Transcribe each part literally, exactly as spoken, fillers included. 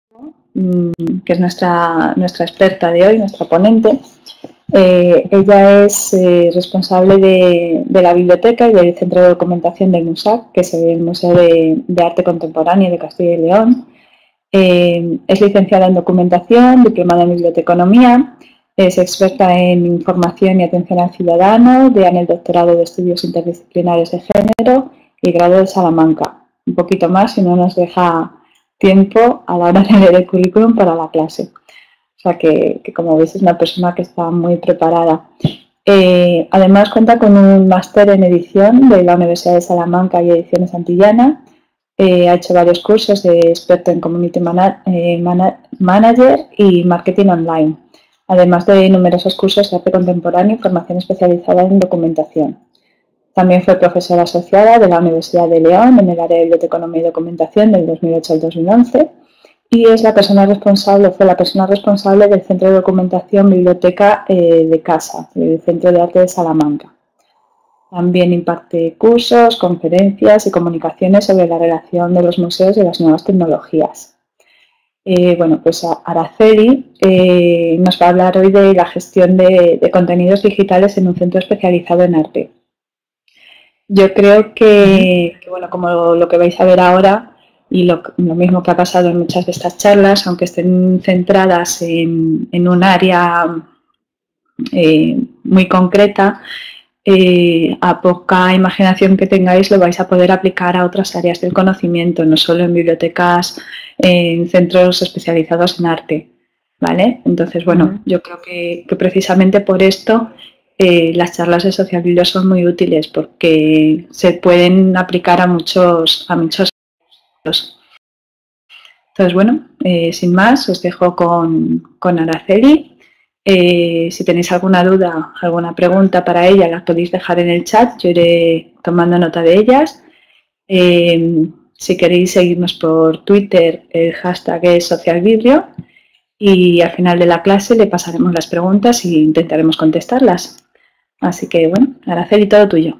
que es nuestra, nuestra experta de hoy, nuestra ponente. Eh, ella es eh, responsable de, de la biblioteca y del centro de documentación del MUSAC, que es el Museo de, de Arte Contemporáneo de Castilla y León. Eh, es licenciada en documentación, diplomada en biblioteconomía, es experta en información y atención al ciudadano, tiene el doctorado de estudios interdisciplinares de género y grado de Salamanca. Un poquito más si no nos deja tiempo a la hora de leer el currículum para la clase. O sea que, que como veis es una persona que está muy preparada. Eh, además cuenta con un máster en edición de la Universidad de Salamanca y Ediciones Antillana. Eh, ha hecho varios cursos de experto en Community mana eh, mana Manager y Marketing Online, además de numerosos cursos de arte contemporáneo y formación especializada en documentación. También fue profesora asociada de la Universidad de León en el área de biblioteconomía y documentación del dos mil ocho al dos mil once y es la persona responsable, fue la persona responsable del Centro de Documentación Biblioteca eh, de Casa, del Centro de Arte de Salamanca. También imparte cursos, conferencias y comunicaciones sobre la relación de los museos y las nuevas tecnologías. Eh, bueno, pues Araceli eh, nos va a hablar hoy de la gestión de, de contenidos digitales en un centro especializado en arte. Yo creo que, que bueno, como lo, lo que vais a ver ahora, y lo, lo mismo que ha pasado en muchas de estas charlas, aunque estén centradas en, en un área eh, muy concreta, eh, a poca imaginación que tengáis lo vais a poder aplicar a otras áreas del conocimiento, no solo en bibliotecas, en centros especializados en arte, ¿vale? Entonces, bueno, uh-huh. yo creo que, que precisamente por esto eh, las charlas de Social Biblio son muy útiles porque se pueden aplicar a muchos a muchos Entonces, bueno, eh, sin más, os dejo con, con Araceli. Eh, si tenéis alguna duda, alguna pregunta para ella, las podéis dejar en el chat, yo iré tomando nota de ellas. Eh, si queréis seguirnos por Twitter, el hashtag es SocialBiblio y al final de la clase le pasaremos las preguntas e intentaremos contestarlas. Así que, bueno, Araceli, todo tuyo.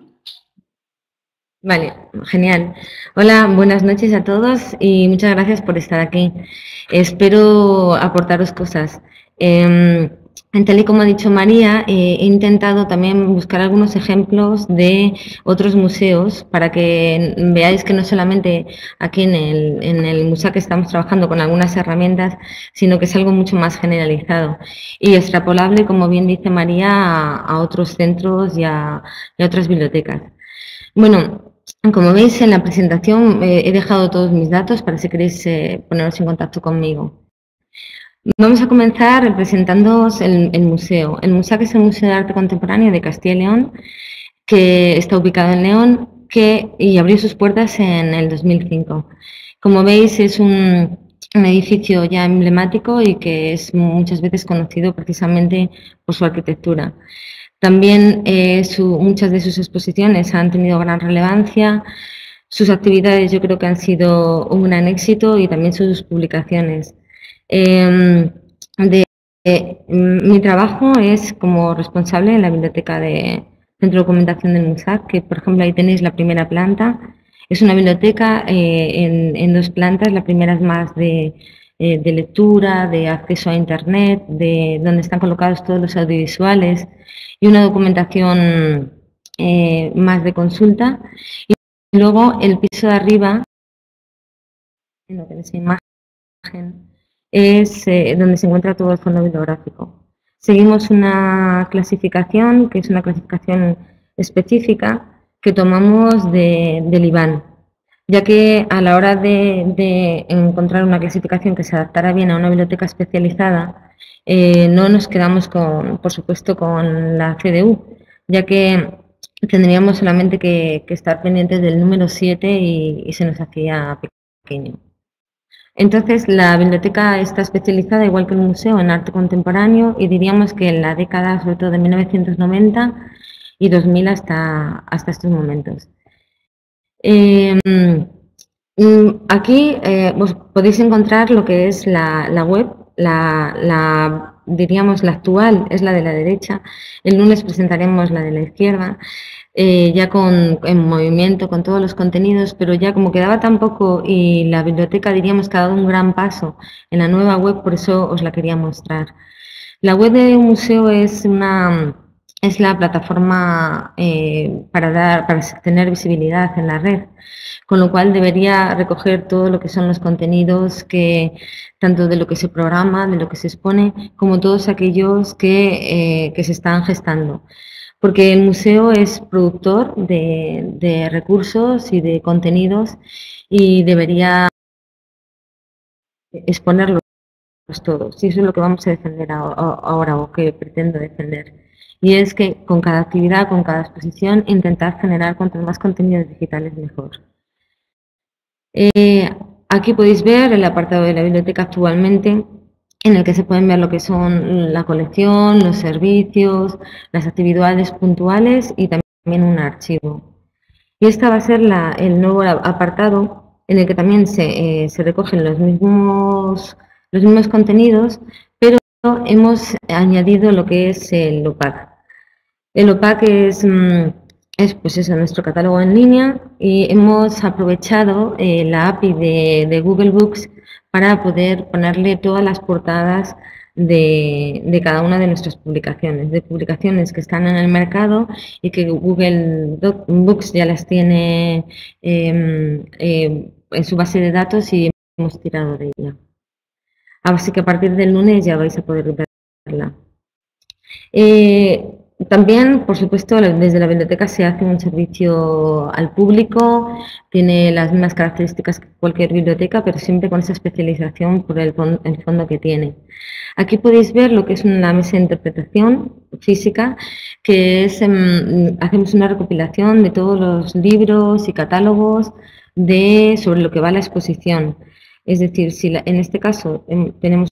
Vale, genial. Hola, buenas noches a todos y muchas gracias por estar aquí. Espero aportaros cosas. Eh, tal y como ha dicho María, eh, he intentado también buscar algunos ejemplos de otros museos para que veáis que no solamente aquí en el, en el museo que estamos trabajando con algunas herramientas, sino que es algo mucho más generalizado y extrapolable, como bien dice María, a, a otros centros y a, y a otras bibliotecas. Bueno, como veis en la presentación eh, he dejado todos mis datos para si queréis eh, poneros en contacto conmigo. Vamos a comenzar presentándoos el, el museo. El museo que es el Museo de Arte Contemporáneo de Castilla y León, que está ubicado en León que, y abrió sus puertas en el dos mil cinco. Como veis es un, un edificio ya emblemático y que es muchas veces conocido precisamente por su arquitectura. También eh, su, muchas de sus exposiciones han tenido gran relevancia, sus actividades yo creo que han sido un gran éxito y también sus publicaciones. Eh, de, eh, mi trabajo es como responsable en la biblioteca de Centro de Documentación del MUSAC, que por ejemplo ahí tenéis la primera planta. Es una biblioteca eh, en, en dos plantas, la primera es más de, eh, de lectura, de acceso a internet, de donde están colocados todos los audiovisuales y una documentación eh, más de consulta. Y luego el piso de arriba, en lo que es imagen, es eh, donde se encuentra todo el fondo bibliográfico. Seguimos una clasificación, que es una clasificación específica, que tomamos de, del I B A N, ya que a la hora de, de encontrar una clasificación que se adaptara bien a una biblioteca especializada, Eh, no nos quedamos, con, por supuesto, con la C D U, ya que tendríamos solamente que, que estar pendientes del número siete y, y se nos hacía pequeño. Entonces, la biblioteca está especializada, igual que el museo, en arte contemporáneo y diríamos que en la década, sobre todo de mil novecientos noventa y dos mil hasta, hasta estos momentos. Eh, aquí eh, os podéis encontrar lo que es la, la web. La, la diríamos la actual es la de la derecha, el lunes presentaremos la de la izquierda, eh, ya con, en movimiento, con todos los contenidos, pero ya como quedaba tan poco y la biblioteca diríamos que ha dado un gran paso en la nueva web, por eso os la quería mostrar. La web de un museo es una es la plataforma eh, para dar para tener visibilidad en la red, con lo cual debería recoger todo lo que son los contenidos que tanto de lo que se programa, de lo que se expone, como todos aquellos que, eh, que se están gestando. Porque el museo es productor de, de recursos y de contenidos y debería exponerlos todos. Y eso es lo que vamos a defender ahora o que pretendo defender. Y es que con cada actividad, con cada exposición, intentar generar cuantos más contenidos digitales mejor. Eh, aquí podéis ver el apartado de la biblioteca actualmente, en el que se pueden ver lo que son la colección, los servicios, las actividades puntuales y también un archivo. Y esta va a ser la, el nuevo apartado en el que también se, eh, se recogen los mismos, los mismos contenidos, pero hemos añadido lo que es el O P A C. El O P A C es, es pues eso, nuestro catálogo en línea y hemos aprovechado eh, la A P I de, de Google Books para poder ponerle todas las portadas de, de cada una de nuestras publicaciones, de publicaciones que están en el mercado y que Google Books ya las tiene eh, eh, en su base de datos y hemos tirado de ella. Así que a partir del lunes ya vais a poder verla. Eh, También, por supuesto, desde la biblioteca se hace un servicio al público, tiene las mismas características que cualquier biblioteca, pero siempre con esa especialización por el, el fondo que tiene. Aquí podéis ver lo que es una mesa de interpretación física, que es, um, hacemos una recopilación de todos los libros y catálogos de, sobre lo que va la exposición. Es decir, si la, en este caso um, tenemos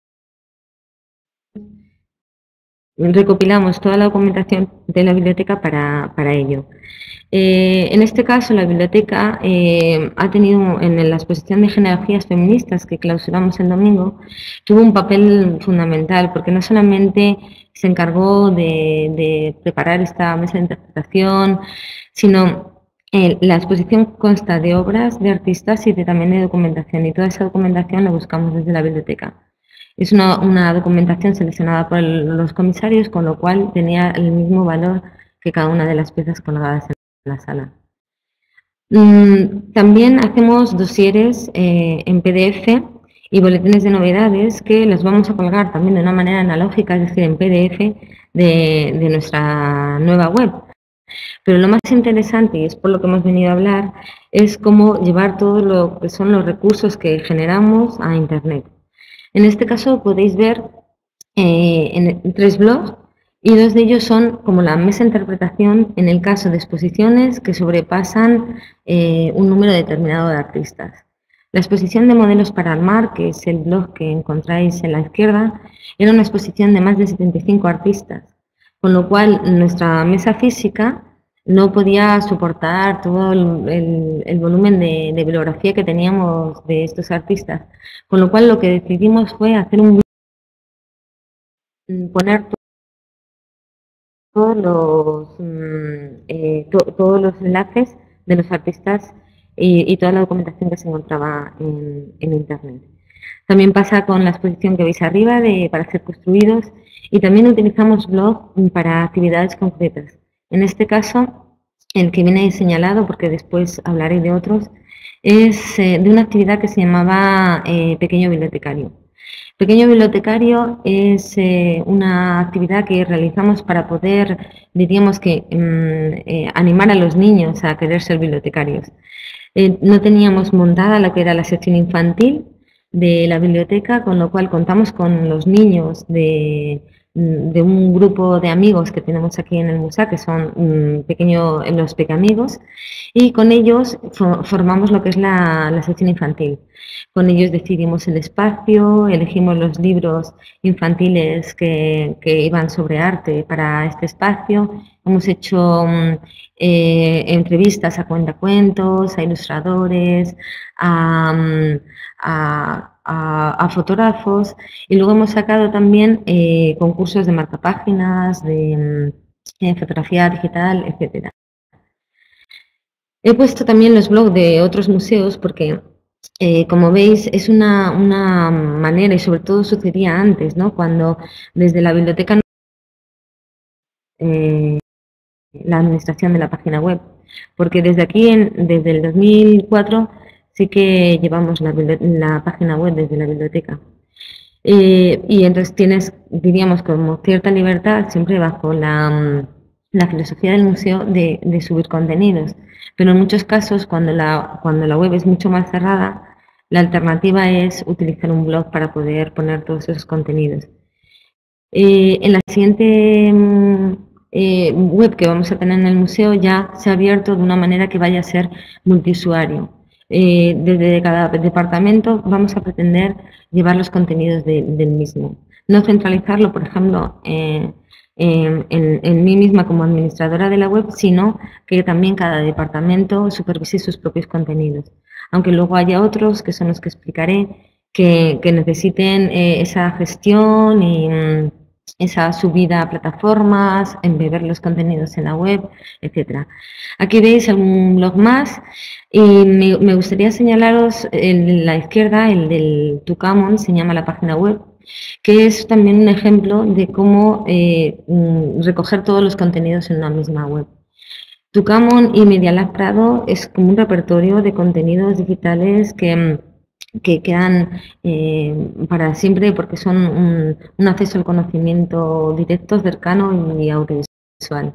recopilamos toda la documentación de la biblioteca para, para ello. Eh, en este caso, la biblioteca eh, ha tenido, en la exposición de genealogías feministas que clausuramos el domingo, tuvo un papel fundamental, porque no solamente se encargó de, de preparar esta mesa de interpretación, sino eh, la exposición consta de obras de artistas y de, también de documentación, y toda esa documentación la buscamos desde la biblioteca. Es una, una documentación seleccionada por el, los comisarios, con lo cual tenía el mismo valor que cada una de las piezas colgadas en la sala. Mm, también hacemos dosieres eh, en P D F y boletines de novedades que los vamos a colgar también de una manera analógica, es decir, en P D F de, de nuestra nueva web. Pero lo más interesante, y es por lo que hemos venido a hablar, es cómo llevar todo lo que son los recursos que generamos a Internet. En este caso podéis ver eh, en tres blogs y dos de ellos son como la mesa de interpretación en el caso de exposiciones que sobrepasan eh, un número determinado de artistas. La exposición de modelos para armar, que es el blog que encontráis en la izquierda, era una exposición de más de setenta y cinco artistas, con lo cual nuestra mesa física no podía soportar todo el, el, el volumen de, de bibliografía que teníamos de estos artistas, con lo cual lo que decidimos fue hacer un poner todos los eh, to, todos los enlaces de los artistas y, y toda la documentación que se encontraba en, en Internet. También pasa con la exposición que veis arriba de para ser construidos, y también utilizamos blog para actividades concretas. En este caso, el que viene señalado, porque después hablaré de otros, es eh, de una actividad que se llamaba eh, Pequeño Bibliotecario. Pequeño Bibliotecario es eh, una actividad que realizamos para poder, diríamos que, mm, eh, animar a los niños a querer ser bibliotecarios. Eh, no teníamos montada lo que era la sección infantil de la biblioteca, con lo cual contamos con los niños de, de un grupo de amigos que tenemos aquí en el museo, que son um, pequeño, los pequeamigos, y con ellos formamos lo que es la, la sección infantil. Con ellos decidimos el espacio, elegimos los libros infantiles que, que iban sobre arte para este espacio, hemos hecho eh, entrevistas a cuentacuentos, a ilustradores, a, a, a, a fotógrafos, y luego hemos sacado también eh, concursos de marcapáginas, de eh, fotografía digital, etcétera. He puesto también los blogs de otros museos porque, eh, como veis, es una, una manera, y sobre todo sucedía antes, ¿no? Cuando desde la biblioteca, eh, la administración de la página web, porque desde aquí, en, desde el dos mil cuatro, sí que llevamos la, la página web desde la biblioteca. Eh, y entonces tienes, diríamos, como cierta libertad, siempre bajo la, la filosofía del museo de, de subir contenidos. Pero en muchos casos, cuando la, cuando la web es mucho más cerrada, la alternativa es utilizar un blog para poder poner todos esos contenidos. Eh, en la siguiente eh, web que vamos a tener en el museo ya se ha abierto de una manera que vaya a ser multiusuario. Eh, desde cada departamento vamos a pretender llevar los contenidos de, del mismo. No centralizarlo, por ejemplo, eh, en, en, en mí misma como administradora de la web, sino que también cada departamento supervise sus propios contenidos. Aunque luego haya otros, que son los que explicaré, que, que necesiten eh, esa gestión y mm, esa subida a plataformas, embeber los contenidos en la web, etcétera. Aquí veis algún blog más y me, me gustaría señalaros el de la izquierda, el del Tucamón, se llama la página web, que es también un ejemplo de cómo eh, recoger todos los contenidos en una misma web. Tucamón y Media Lab Prado es como un repertorio de contenidos digitales que, que quedan eh, para siempre porque son un, un acceso al conocimiento directo, cercano y audiovisual.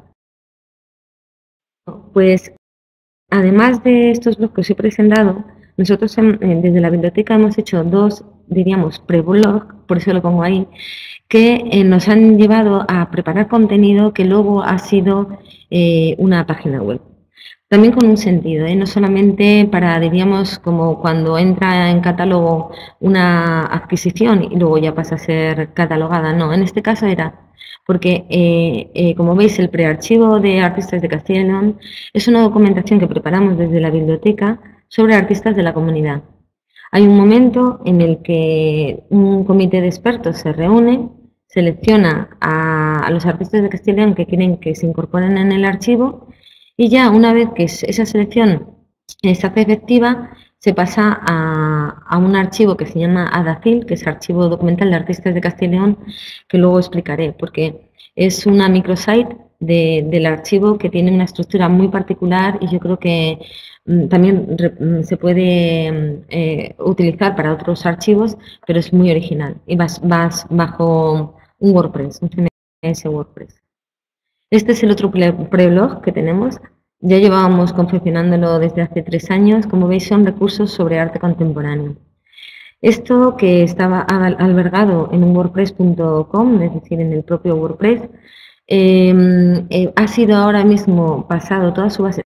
Pues además de estos blogs que os he presentado, nosotros desde la biblioteca hemos hecho dos, diríamos, pre-blog, por eso lo pongo ahí, que eh, nos han llevado a preparar contenido que luego ha sido eh, una página web. También con un sentido, ¿eh? No solamente para, diríamos, como cuando entra en catálogo una adquisición y luego ya pasa a ser catalogada, no, en este caso era porque, eh, eh, como veis, el prearchivo de Artistas de Castilla y León es una documentación que preparamos desde la biblioteca sobre artistas de la comunidad. Hay un momento en el que un comité de expertos se reúne, selecciona a, a los artistas de Castilla y León que quieren que se incorporen en el archivo y ya una vez que esa selección se hace efectiva, se pasa a, a un archivo que se llama ADACIL, que es Archivo Documental de Artistas de Castilla y León, que luego explicaré, porque es una microsite de, del archivo que tiene una estructura muy particular y yo creo que mm, también re, se puede eh, utilizar para otros archivos, pero es muy original y vas, vas bajo un WordPress, un C M S WordPress. Este es el otro preblog que tenemos. Ya llevábamos confeccionándolo desde hace tres años. Como veis, son recursos sobre arte contemporáneo. Esto, que estaba albergado en un WordPress punto com, es decir, en el propio WordPress, eh, eh, ha sido ahora mismo pasado, toda su base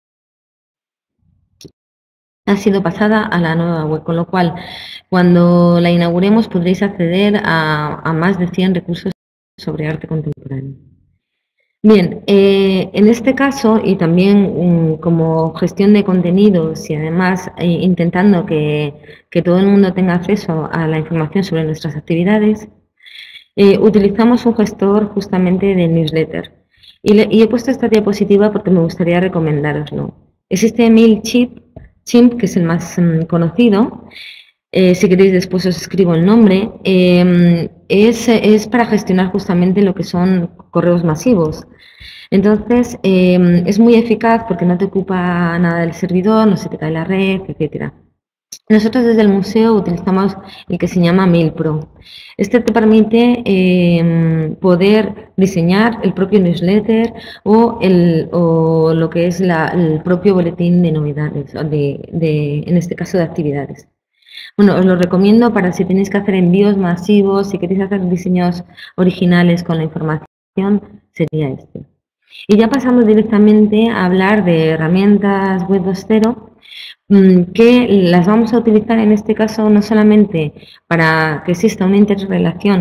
ha sido pasada a la nueva web, con lo cual, cuando la inauguremos, podréis acceder a, a más de cien recursos sobre arte contemporáneo. Bien, eh, en este caso, y también um, como gestión de contenidos y además eh, intentando que, que todo el mundo tenga acceso a la información sobre nuestras actividades, eh, utilizamos un gestor justamente de newsletter. Y, le, y he puesto esta diapositiva porque me gustaría recomendároslo. Existe MailChimp, Chimp, que es el más um, conocido. Eh, si queréis después os escribo el nombre, eh, es, es para gestionar justamente lo que son correos masivos. Entonces, eh, es muy eficaz porque no te ocupa nada del servidor, no se te cae la red, etcétera. Nosotros desde el museo utilizamos el que se llama MailPro. Este te permite eh, poder diseñar el propio newsletter o, el, o lo que es la, el propio boletín de novedades, de, de, en este caso de actividades. Bueno, os lo recomiendo para si tenéis que hacer envíos masivos, si queréis hacer diseños originales con la información, sería este. Y ya pasamos directamente a hablar de herramientas web dos punto cero, que las vamos a utilizar en este caso no solamente para que exista una interrelación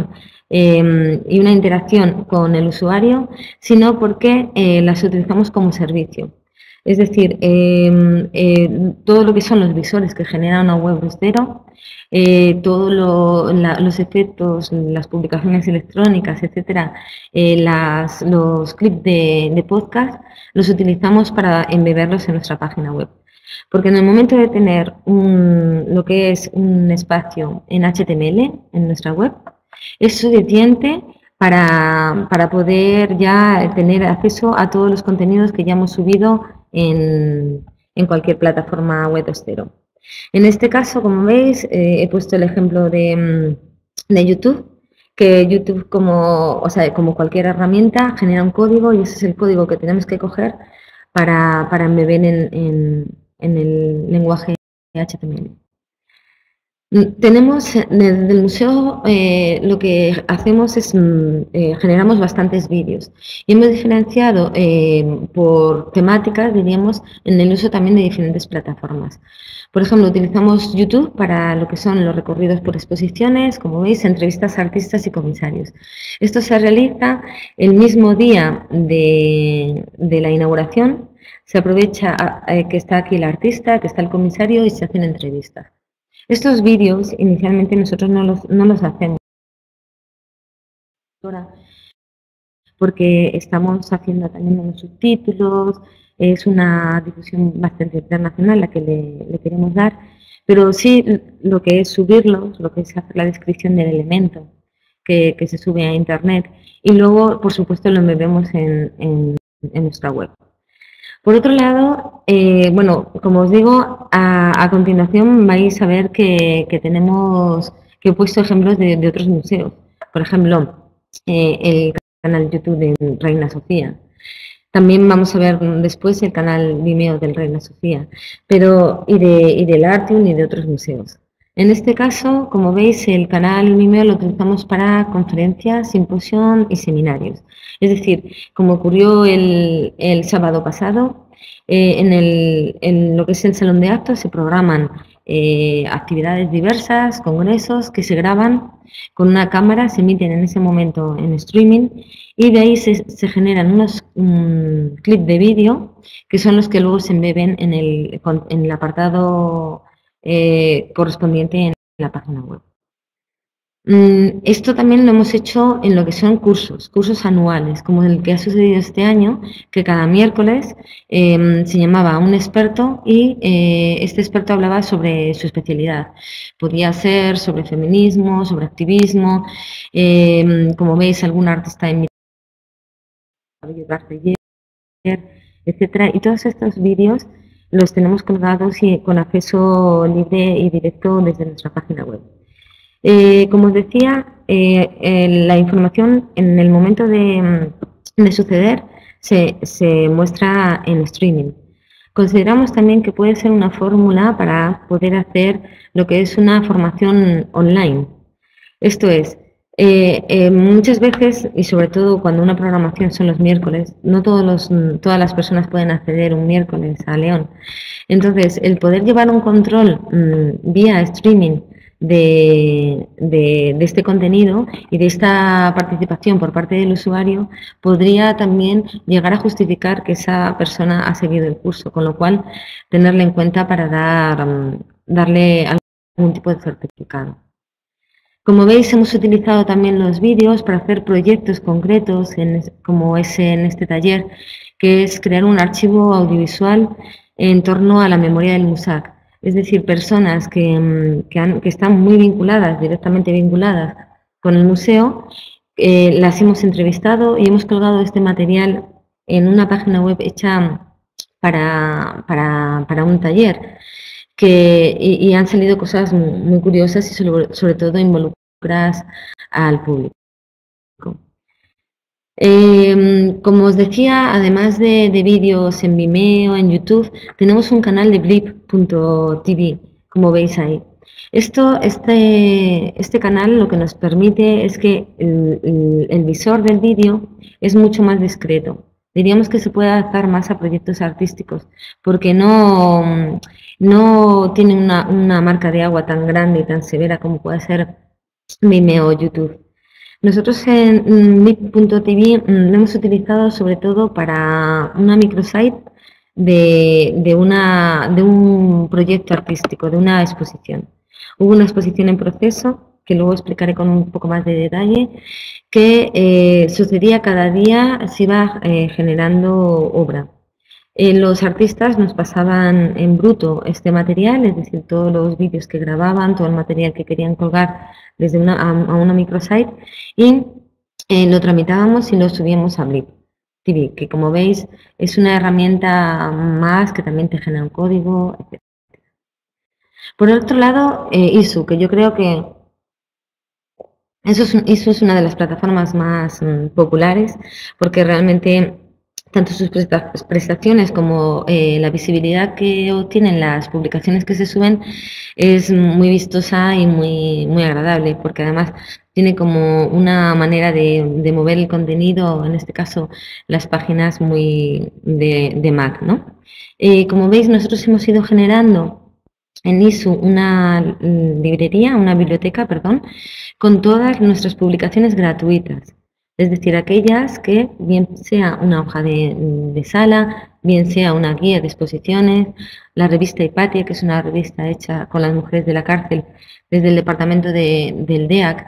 eh, y una interacción con el usuario, sino porque eh, las utilizamos como servicio. Es decir, eh, eh, todo lo que son los visores que genera una web dos punto cero, eh, todos lo, los efectos, las publicaciones electrónicas, etcétera, eh, las, los clips de, de podcast, los utilizamos para embeberlos en nuestra página web. Porque en el momento de tener un, lo que es un espacio en H T M L en nuestra web, es suficiente para, para poder ya tener acceso a todos los contenidos que ya hemos subido en, en cualquier plataforma web dos punto cero. En este caso, como veis, eh, he puesto el ejemplo de, de YouTube, que YouTube, como, o sea, como cualquier herramienta, genera un código y ese es el código que tenemos que coger para, para embeber en, en, en el lenguaje H T M L. Tenemos, desde el museo, eh, lo que hacemos es, eh, generamos bastantes vídeos y hemos diferenciado eh, por temáticas, diríamos, en el uso también de diferentes plataformas. Por ejemplo, utilizamos YouTube para lo que son los recorridos por exposiciones, como veis, entrevistas a artistas y comisarios. Esto se realiza el mismo día de, de la inauguración, se aprovecha eh, que está aquí el artista, que está el comisario y se hacen entrevistas. Estos vídeos inicialmente nosotros no los, no los hacemos porque estamos haciendo también unos subtítulos, es una difusión bastante internacional la que le, le queremos dar, pero sí lo que es subirlos, lo que es hacer la descripción del elemento que, que se sube a internet y luego, por supuesto, lo embebemos en, en, en nuestra web. Por otro lado, eh, bueno, como os digo, a, a continuación vais a ver que, que tenemos, que he puesto ejemplos de, de otros museos. Por ejemplo, eh, el canal YouTube de Reina Sofía. También vamos a ver después el canal Vimeo del Reina Sofía, pero y, de, y del Artium y de otros museos. En este caso, como veis, el canal Vimeo lo utilizamos para conferencias, simposios y seminarios. Es decir, como ocurrió el, el sábado pasado, eh, en, el, en lo que es el salón de actos se programan eh, actividades diversas, congresos que se graban con una cámara, se emiten en ese momento en streaming y de ahí se, se generan unos um, clips de vídeo que son los que luego se embeben en el, en el apartado eh, correspondiente en la página web. Esto también lo hemos hecho en lo que son cursos, cursos anuales, como el que ha sucedido este año, que cada miércoles eh, se llamaba un experto y eh, este experto hablaba sobre su especialidad. Podía ser sobre feminismo, sobre activismo, eh, como veis, algún artista invitado, etcétera. Y todos estos vídeos los tenemos colgados y con acceso libre y directo desde nuestra página web. Eh, como os decía, eh, eh, la información en el momento de, de suceder se, se muestra en streaming. Consideramos también que puede ser una fórmula para poder hacer lo que es una formación online. Esto es, eh, eh, muchas veces, y sobre todo cuando una programación son los miércoles, no todos los, todas las personas pueden acceder un miércoles a León. Entonces, el poder llevar un control mmm, vía streaming De, de, de este contenido y de esta participación por parte del usuario podría también llegar a justificar que esa persona ha seguido el curso, con lo cual tenerle en cuenta para dar, darle algún tipo de certificado. Como veis, hemos utilizado también los vídeos para hacer proyectos concretos, en, como es en este taller, que es crear un archivo audiovisual en torno a la memoria del MUSAC. Es decir, personas que, que, han, que están muy vinculadas, directamente vinculadas con el museo, eh, las hemos entrevistado y hemos colgado este material en una página web hecha para, para, para un taller. Que, y, y han salido cosas muy, muy curiosas y sobre, sobre todo involucradas al público. Eh, como os decía, además de, de vídeos en Vimeo, en YouTube, tenemos un canal de blip punto t v, como veis ahí. Esto, este, este canal lo que nos permite es que el, el, el visor del vídeo es mucho más discreto. Diríamos que se puede adaptar más a proyectos artísticos, porque no, no tiene una, una marca de agua tan grande y tan severa como puede ser Vimeo o YouTube. Nosotros en Meep punto T V lo hemos utilizado sobre todo para una microsite de, de, una, de un proyecto artístico, de una exposición. Hubo una exposición en proceso, que luego explicaré con un poco más de detalle, que eh, sucedía cada día, se iba eh, generando obra. Eh, los artistas nos pasaban en bruto este material, es decir, todos los vídeos que grababan, todo el material que querían colgar desde una, a, a una microsite, y eh, lo tramitábamos y lo subíamos a Blip T V, que como veis es una herramienta más que también te genera un código, etcétera. Por el otro lado, eh, Isu, que yo creo que eso es, Isu es una de las plataformas más mm, populares, porque realmente tanto sus prestaciones como eh, la visibilidad que obtienen las publicaciones que se suben es muy vistosa y muy, muy agradable, porque además tiene como una manera de, de mover el contenido, en este caso las páginas muy de, de Mac, ¿no? Eh, como veis, nosotros hemos ido generando en Isu una librería, una biblioteca, perdón, con todas nuestras publicaciones gratuitas. Es decir, aquellas que bien sea una hoja de, de sala, bien sea una guía de exposiciones, la revista Hipatia, que es una revista hecha con las mujeres de la cárcel desde el departamento de, del D E A C,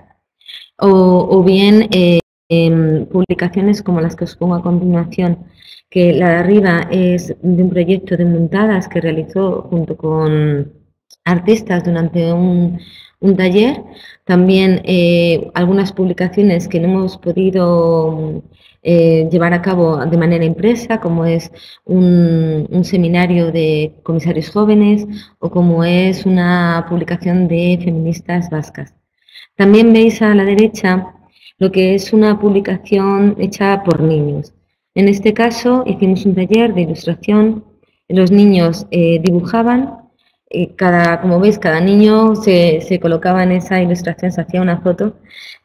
o, o bien eh, eh, publicaciones como las que os pongo a continuación, que la de arriba es de un proyecto de montadas que realizó junto con artistas durante un, un taller. También eh, algunas publicaciones que no hemos podido eh, llevar a cabo de manera impresa, como es un, un seminario de comisarios jóvenes o como es una publicación de feministas vascas. También veis a la derecha lo que es una publicación hecha por niños. En este caso hicimos un taller de ilustración, los niños eh, dibujaban. Eh, cada, como veis, cada niño se, se colocaba en esa ilustración, se hacía una foto,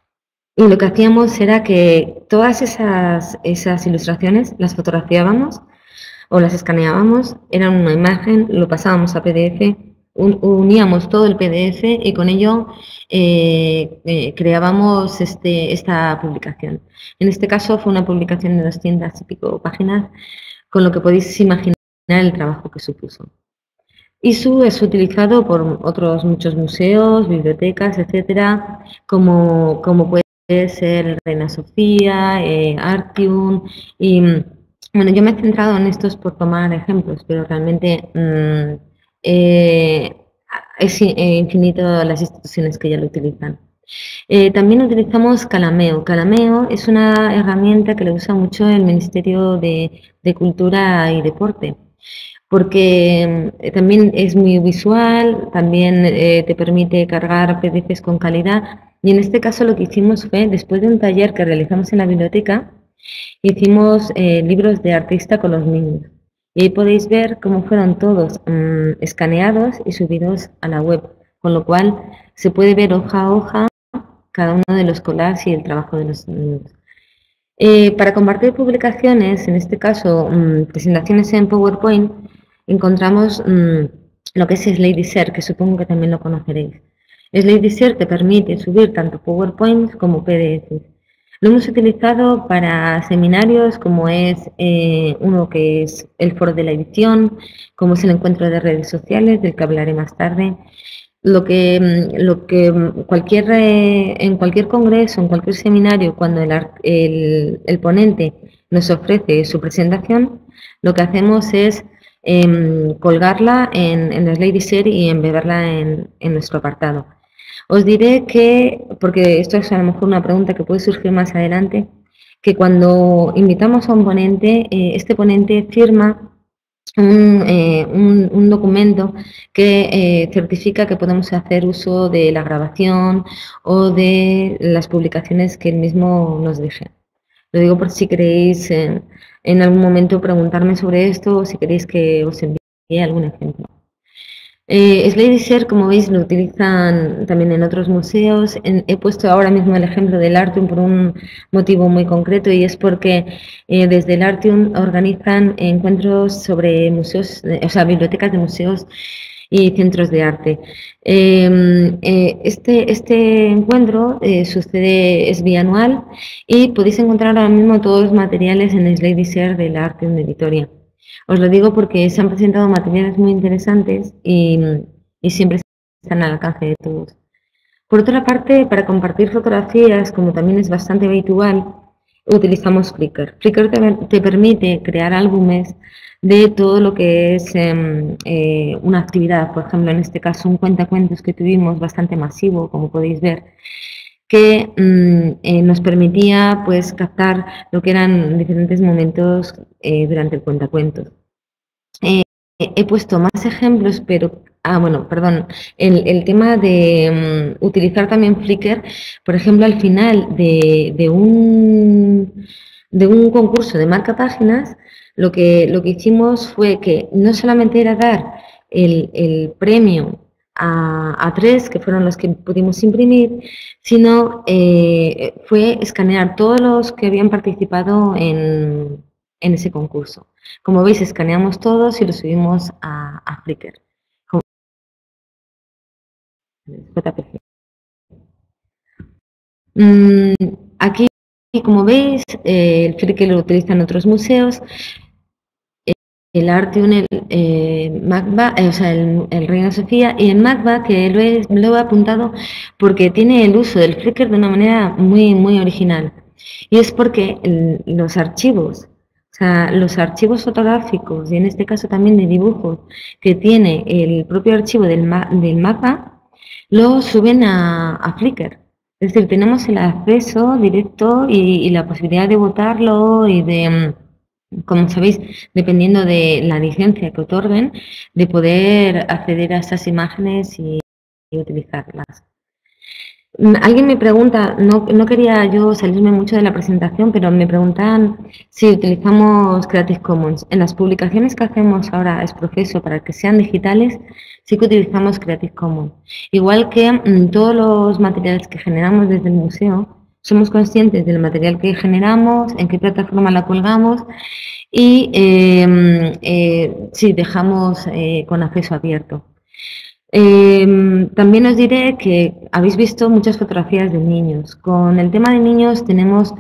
y lo que hacíamos era que todas esas, esas ilustraciones las fotografiábamos o las escaneábamos, eran una imagen, lo pasábamos a P D F, un, uníamos todo el P D F y con ello eh, eh, creábamos este, esta publicación. En este caso fue una publicación de doscientas y pico páginas, con lo que podéis imaginar el trabajo que supuso. Isu es utilizado por otros muchos museos, bibliotecas, etcétera, como, como puede ser Reina Sofía, eh, Artium, y bueno, yo me he centrado en estos por tomar ejemplos, pero realmente mmm, eh, es infinito las instituciones que ya lo utilizan. Eh, también utilizamos Calameo. Calameo es una herramienta que le usa mucho el Ministerio de, de Cultura y Deporte, porque eh, también es muy visual, también eh, te permite cargar P D Fs con calidad, y en este caso lo que hicimos fue, después de un taller que realizamos en la biblioteca, hicimos eh, libros de artista con los niños, y ahí podéis ver cómo fueron todos mmm, escaneados y subidos a la web, con lo cual se puede ver hoja a hoja cada uno de los collages y el trabajo de los niños. Eh, para compartir publicaciones, en este caso mmm, presentaciones en PowerPoint, encontramos mmm, lo que es SlideShare, que supongo que también lo conoceréis. SlideShare te permite subir tanto PowerPoint como P D Fs. Lo hemos utilizado para seminarios como es eh, uno que es el foro de la edición, como es el encuentro de redes sociales, del que hablaré más tarde. Lo que, lo que cualquier, eh, en cualquier congreso, en cualquier seminario, cuando el, el, el ponente nos ofrece su presentación, lo que hacemos es eh, colgarla en, en SlideShare y embeberla en, en nuestro apartado. Os diré que, porque esto es a lo mejor una pregunta que puede surgir más adelante, que cuando invitamos a un ponente, eh, este ponente firma un, eh, un, un documento que eh, certifica que podemos hacer uso de la grabación o de las publicaciones que él mismo nos deje. Lo digo por si queréis en, en algún momento preguntarme sobre esto o si queréis que os envíe algún ejemplo. Eh, SlideShare, como veis, lo utilizan también en otros museos. En, he puesto ahora mismo el ejemplo del Artium por un motivo muy concreto, y es porque eh, desde el Artium organizan encuentros sobre museos, o sea, bibliotecas de museos y centros de arte. Eh, eh, este, este encuentro eh, sucede, es bianual y podéis encontrar ahora mismo todos los materiales en SladeShare del arte de Vitoria. Os lo digo porque se han presentado materiales muy interesantes y, y siempre están al alcance de todos. Por otra parte, para compartir fotografías, como también es bastante habitual, utilizamos Flickr. Flickr te, te permite crear álbumes de todo lo que es eh, eh, una actividad, por ejemplo, en este caso un cuentacuentos que tuvimos bastante masivo, como podéis ver, que mmm, eh, nos permitía pues captar lo que eran diferentes momentos eh, durante el cuentacuentos. Eh, he puesto más ejemplos, pero, ah, bueno, perdón, el, el tema de um, utilizar también Flickr, por ejemplo, al final de, de, un, de un concurso de marca páginas, lo que, lo que hicimos fue que no solamente era dar el, el premio a, a tres, que fueron los que pudimos imprimir, sino eh, fue escanear todos los que habían participado en, en ese concurso. Como veis, escaneamos todos y los subimos a, a Flickr. Mm, aquí, como veis, eh, el Flickr lo utilizan otros museos. El arte en el eh, MACBA, eh, o sea, el, el Reina Sofía, y en MACBA, que lo he, lo he apuntado porque tiene el uso del Flickr de una manera muy, muy original. Y es porque el, los archivos, o sea, los archivos fotográficos, y en este caso también de dibujos, que tiene el propio archivo del, del MACBA, lo suben a, a Flickr. Es decir, tenemos el acceso directo y, y la posibilidad de votarlo y de... como sabéis, dependiendo de la licencia que otorguen, de poder acceder a esas imágenes y, y utilizarlas. Alguien me pregunta, no, no quería yo salirme mucho de la presentación, pero me preguntan si utilizamos Creative Commons. En las publicaciones que hacemos ahora es proceso para que sean digitales, sí que utilizamos Creative Commons. Igual que mmm, todos los materiales que generamos desde el museo, somos conscientes del material que generamos, en qué plataforma la colgamos y eh, eh, sí, dejamos eh, con acceso abierto. Eh, también os diré que habéis visto muchas fotografías de niños. Con el tema de niños tenemos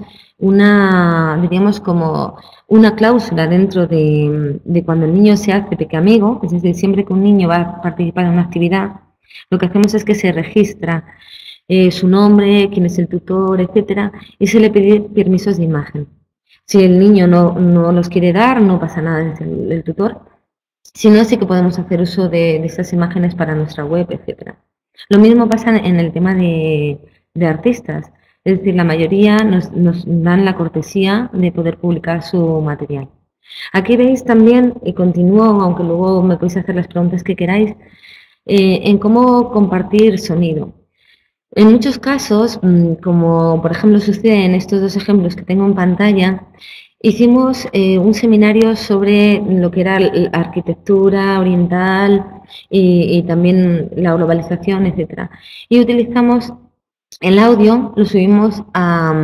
una, diríamos, como una cláusula dentro de, de cuando el niño se hace peque amigo, es decir, siempre que un niño va a participar en una actividad, lo que hacemos es que se registra eh, su nombre, quién es el tutor, etcétera, y se le pide permisos de imagen. Si el niño no, no los quiere dar, no pasa nada desde el, el tutor. Si no, sí que podemos hacer uso de, de estas imágenes para nuestra web, etcétera. Lo mismo pasa en el tema de, de artistas. Es decir, la mayoría nos, nos dan la cortesía de poder publicar su material. Aquí veis también, y continúo, aunque luego me podéis hacer las preguntas que queráis, eh, en cómo compartir sonido. En muchos casos, como por ejemplo sucede en estos dos ejemplos que tengo en pantalla, hicimos eh, un seminario sobre lo que era la arquitectura oriental y, y también la globalización, etcétera. Y utilizamos el audio, lo subimos a,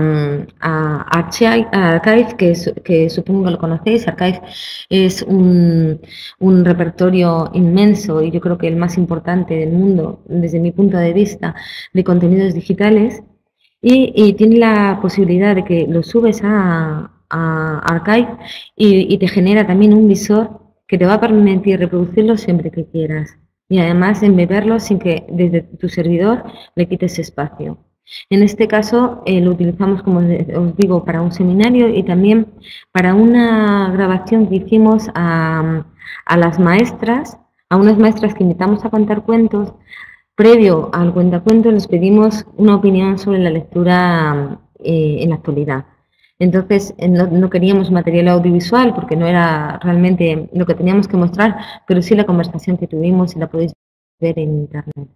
a Archive, a Archive que, es, que supongo que lo conocéis. Archive es un, un repertorio inmenso y yo creo que el más importante del mundo, desde mi punto de vista, de contenidos digitales. Y, y tiene la posibilidad de que lo subes a, a Archive y, y te genera también un visor que te va a permitir reproducirlo siempre que quieras. Y además embeberlo sin que desde tu servidor le quites espacio. En este caso eh, lo utilizamos, como os digo, para un seminario y también para una grabación que hicimos a, a las maestras, a unas maestras que invitamos a contar cuentos. Previo al cuentacuento les pedimos una opinión sobre la lectura eh, en la actualidad. Entonces no, no queríamos material audiovisual porque no era realmente lo que teníamos que mostrar, pero sí la conversación que tuvimos y la podéis ver en internet.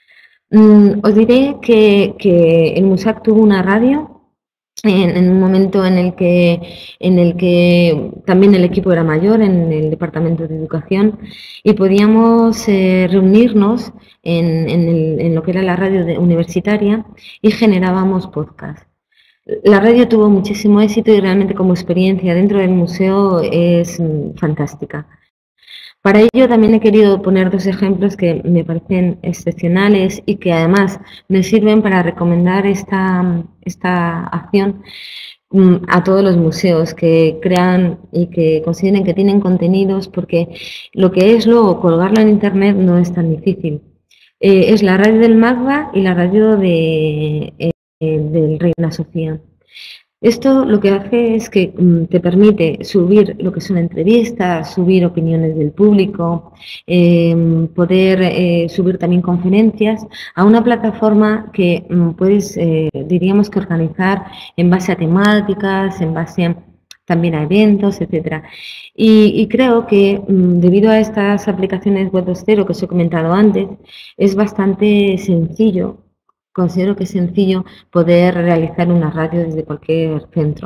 Mm, os diré que, que el MUSAC tuvo una radio en, en un momento en el que en el que también el equipo era mayor en el departamento de educación y podíamos eh, reunirnos en, en, el, en lo que era la radio de, universitaria y generábamos podcast. La radio tuvo muchísimo éxito y realmente como experiencia dentro del museo es mm, fantástica. Para ello también he querido poner dos ejemplos que me parecen excepcionales y que además me sirven para recomendar esta, esta acción a todos los museos que crean y que consideren que tienen contenidos, porque lo que es luego colgarlo en internet no es tan difícil. Eh, es la radio del Magba y la radio de, eh, del Reina Sofía. Esto lo que hace es que mm, te permite subir lo que son entrevistas, subir opiniones del público, eh, poder eh, subir también conferencias a una plataforma que mm, puedes, eh, diríamos que organizar en base a temáticas, en base a, también a eventos, etcétera. Y, y creo que mm, debido a estas aplicaciones web dos punto cero que os he comentado antes, es bastante sencillo. Considero que es sencillo poder realizar una radio desde cualquier centro.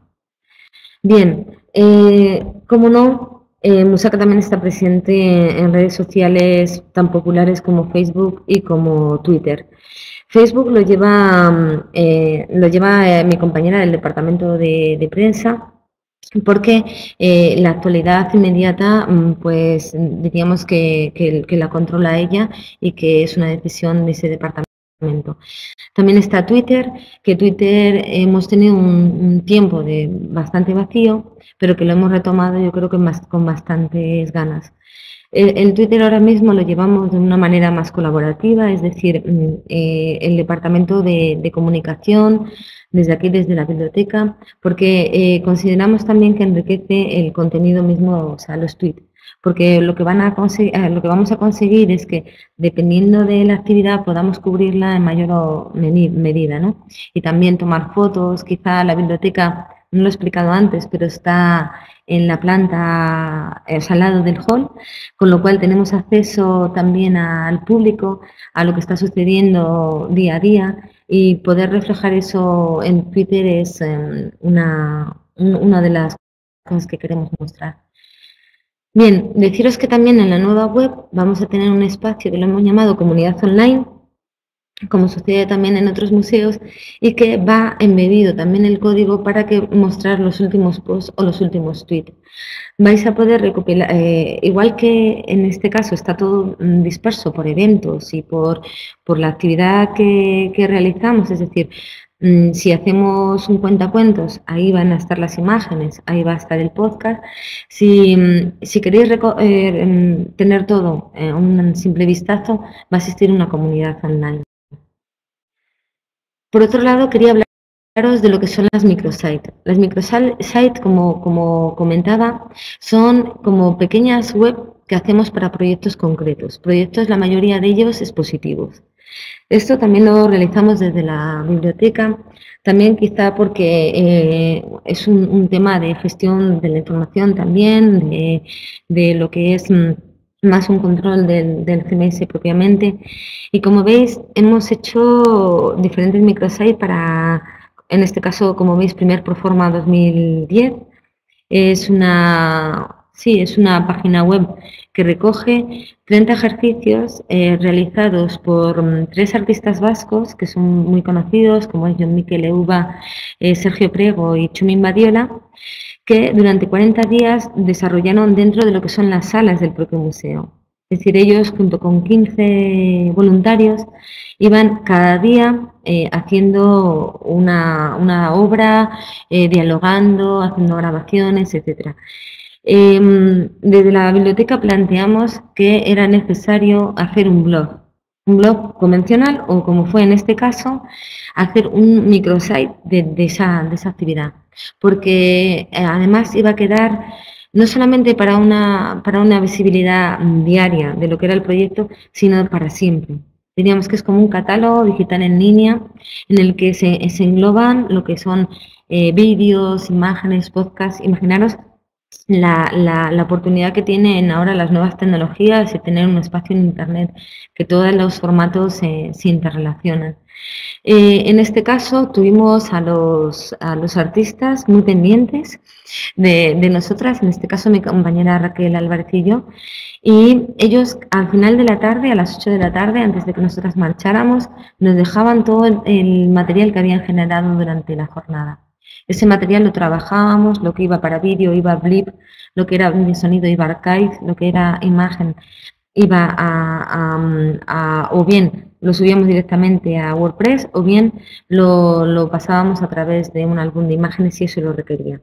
Bien, eh, como no, eh, Musaka también está presente en redes sociales tan populares como Facebook y como Twitter. Facebook lo lleva, eh, lo lleva eh, mi compañera del departamento de, de prensa, porque eh, la actualidad inmediata, pues diríamos que, que, que la controla ella y que es una decisión de ese departamento. También está Twitter, que Twitter hemos tenido un, un tiempo de bastante vacío, pero que lo hemos retomado yo creo que más, con bastantes ganas. El, el Twitter ahora mismo lo llevamos de una manera más colaborativa, es decir, eh, el departamento de, de comunicación, desde aquí, desde la biblioteca, porque eh, consideramos también que enriquece el contenido mismo, o sea, los tweets. Porque lo que, van a conseguir, lo que vamos a conseguir es que, dependiendo de la actividad, podamos cubrirla en mayor medida, ¿no? Y también tomar fotos. Quizá la biblioteca, no lo he explicado antes, pero está en la planta, o sea, al lado del hall, con lo cual tenemos acceso también al público, a lo que está sucediendo día a día, y poder reflejar eso en Twitter es eh, una, una de las cosas que queremos mostrar. Bien, deciros que también en la nueva web vamos a tener un espacio que lo hemos llamado Comunidad Online, como sucede también en otros museos, y que va embebido también el código para que mostrar los últimos posts o los últimos tweets. Vais a poder recopilar, eh, igual que en este caso está todo disperso por eventos y por, por la actividad que, que realizamos, es decir, si hacemos un cuentacuentos, ahí van a estar las imágenes, ahí va a estar el podcast. Si, si queréis eh, tener todo en un simple vistazo, va a existir una comunidad online. Por otro lado, quería hablaros de lo que son las microsites. Las microsites, como, como comentaba, son como pequeñas web que hacemos para proyectos concretos. Proyectos, la mayoría de ellos, expositivos. Esto también lo realizamos desde la biblioteca, también quizá porque eh, es un, un tema de gestión de la información también, de, de lo que es mm, más un control del, del C M S propiamente. Y como veis, hemos hecho diferentes microsites para, en este caso, como veis, primer Proforma dos mil diez. Es una... Sí, es una página web que recoge treinta ejercicios eh, realizados por um, tres artistas vascos que son muy conocidos, como es Jon Mikel Euba, eh, Sergio Prego y Txumin Badiola, que durante cuarenta días desarrollaron dentro de lo que son las salas del propio museo. Es decir, ellos junto con quince voluntarios iban cada día eh, haciendo una, una obra, eh, dialogando, haciendo grabaciones, etcétera. Eh, desde la biblioteca planteamos que era necesario hacer un blog, un blog convencional o, como fue en este caso, hacer un microsite de, de, esa, de esa actividad, porque eh, además iba a quedar no solamente para una, para una visibilidad diaria de lo que era el proyecto, sino para siempre. Diríamos que es como un catálogo digital en línea en el que se, se engloban lo que son eh, vídeos, imágenes, podcasts. Imaginaros La, la, la oportunidad que tienen ahora las nuevas tecnologías de tener un espacio en Internet, que todos los formatos se, se interrelacionan. Eh, en este caso tuvimos a los, a los artistas muy pendientes de, de nosotras, en este caso mi compañera Raquel Álvarez y yo, y ellos al final de la tarde, a las ocho de la tarde, antes de que nosotras marcháramos, nos dejaban todo el, el material que habían generado durante la jornada. Ese material lo trabajábamos, lo que iba para vídeo iba a Blip, lo que era de sonido iba a Archive, lo que era imagen iba a, a, a o bien lo subíamos directamente a WordPress o bien lo, lo pasábamos a través de un álbum de imágenes si eso lo requería.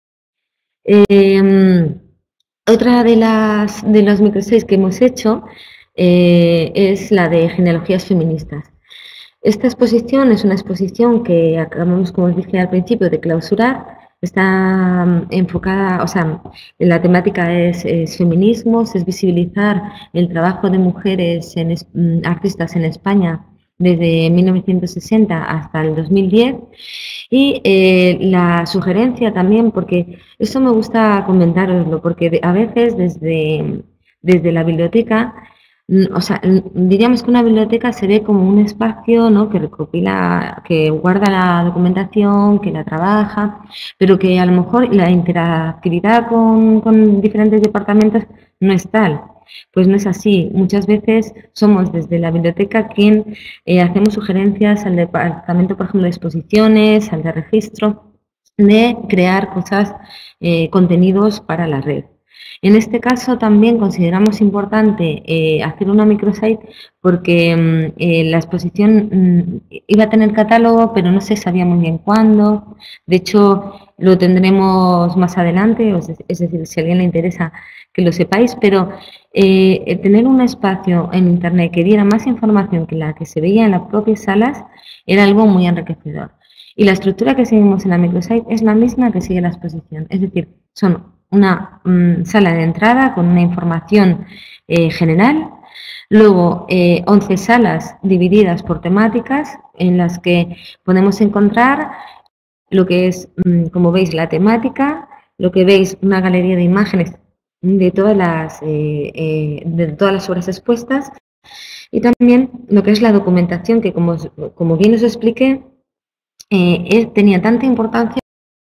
Eh, otra de las de los microsites que hemos hecho eh, es la de genealogías feministas. Esta exposición es una exposición que acabamos, como os dije al principio, de clausurar. Está enfocada, o sea, la temática es, es feminismos, es visibilizar el trabajo de mujeres en, artistas en España desde mil novecientos sesenta hasta el dos mil diez. Y eh, la sugerencia también, porque eso me gusta comentaroslo, porque a veces desde, desde la biblioteca, o sea, diríamos que una biblioteca se ve como un espacio, ¿no?, que recopila, que guarda la documentación, que la trabaja, pero que a lo mejor la interactividad con, con diferentes departamentos no es tal. Pues no es así. Muchas veces somos desde la biblioteca quien eh, hacemos sugerencias al departamento, por ejemplo, de exposiciones, al de registro, de crear cosas, eh, contenidos para la red. En este caso también consideramos importante eh, hacer una microsite porque eh, la exposición mm, iba a tener catálogo, pero no se sabía muy bien cuándo. De hecho, lo tendremos más adelante, es decir, si a alguien le interesa que lo sepáis, pero eh, tener un espacio en Internet que diera más información que la que se veía en las propias salas era algo muy enriquecedor. Y la estructura que seguimos en la microsite es la misma que sigue la exposición, es decir, son una um, sala de entrada con una información eh, general, luego eh, once salas divididas por temáticas en las que podemos encontrar lo que es, um, como veis, la temática, lo que veis, una galería de imágenes de todas las, eh, eh, de todas las obras expuestas y también lo que es la documentación que, como, como bien os expliqué, eh, tenía tanta importancia